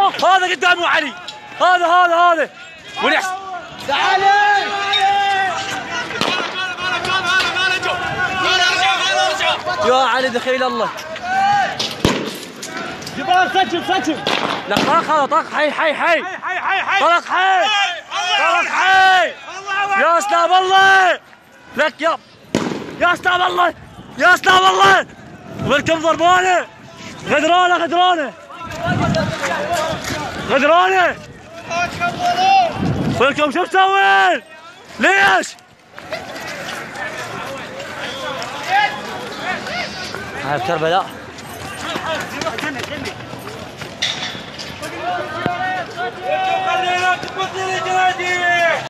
هذا قدامه علي، هذا ونحس. تعالي يا علي دخيل الله. جبال سجل لا طاق حي طلق حي يا سلام الله لك يا سلام الله ولكم ضربانه غدرانه ولكم شو مسوين؟ ليش؟ هاي بكربلاء خلينا